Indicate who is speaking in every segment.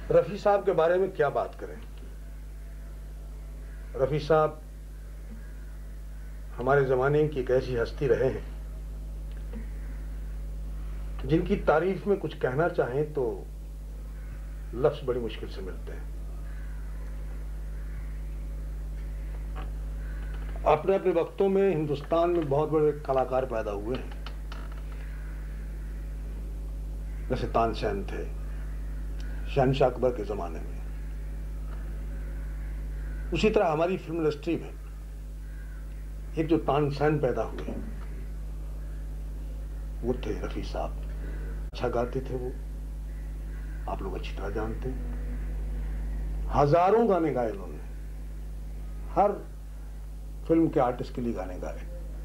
Speaker 1: रफी साहब के बारे में क्या बात करें। रफी साहब हमारे जमाने की एक ऐसी हस्ती रहे हैं जिनकी तारीफ में कुछ कहना चाहें तो लफ्ज बड़ी मुश्किल से मिलते हैं। अपने अपने वक्तों में हिंदुस्तान में बहुत बड़े कलाकार पैदा हुए हैं, जैसे तानसेन थे शहनशाह अकबर के जमाने में। उसी तरह हमारी फिल्म इंडस्ट्री में एक जो तानसेन पैदा हुए वो थे रफी साहब। अच्छा गाते थे वो, आप लोग अच्छी तरह जानते हैं। हजारों गाने गाए उन्होंने, हर फिल्म के आर्टिस्ट के लिए गाने गाए।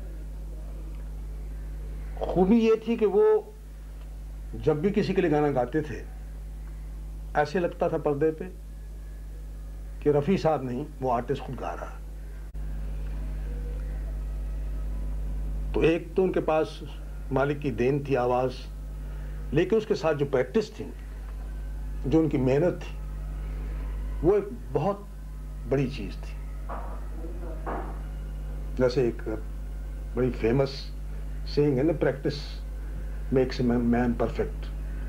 Speaker 1: खूबी ये थी कि वो जब भी किसी के लिए गाना गाते थे ऐसे लगता था पर्दे पे कि रफी साहब नहीं, वो आर्टिस्ट खुद गा रहा है। तो एक तो उनके पास मालिक की देन थी आवाज, लेकिन उसके साथ जो प्रैक्टिस थी, जो उनकी मेहनत थी, वो एक बहुत बड़ी चीज थी। जैसे एक बड़ी फेमस सेइंग है ना, practice makes a man perfect.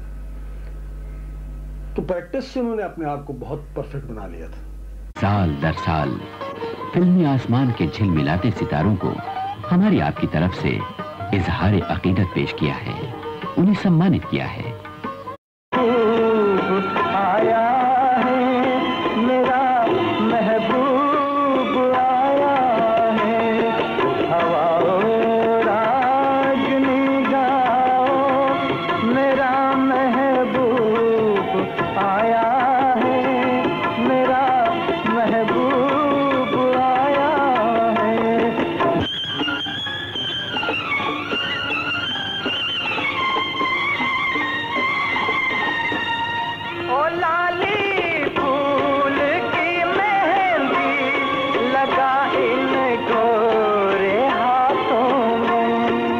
Speaker 1: तो प्रैक्टिस से उन्होंने अपने आप को बहुत परफेक्ट बना लिया था।
Speaker 2: साल दर साल फिल्मी आसमान के झिलमिलाते सितारों को हमारी आपकी तरफ से इजहार अकीदत पेश किया है, उन्हें सम्मानित किया है।
Speaker 3: आया है मेरा महबूब, आया है हवाओं रागनी गाओ, मेरा महबूब आया है, मेरा महबूब आया है। ओ लाली फूल की मेहंदी लगा इन गोरे हाथों में,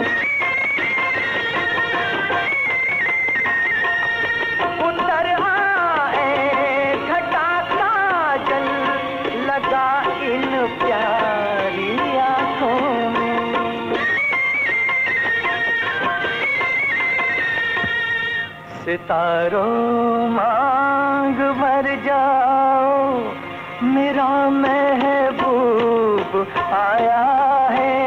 Speaker 3: उतर आए घटा काजल लगा इन प्यारी आंखों में। सितारों मांग भर जाओ, मेरा महबूब आया है।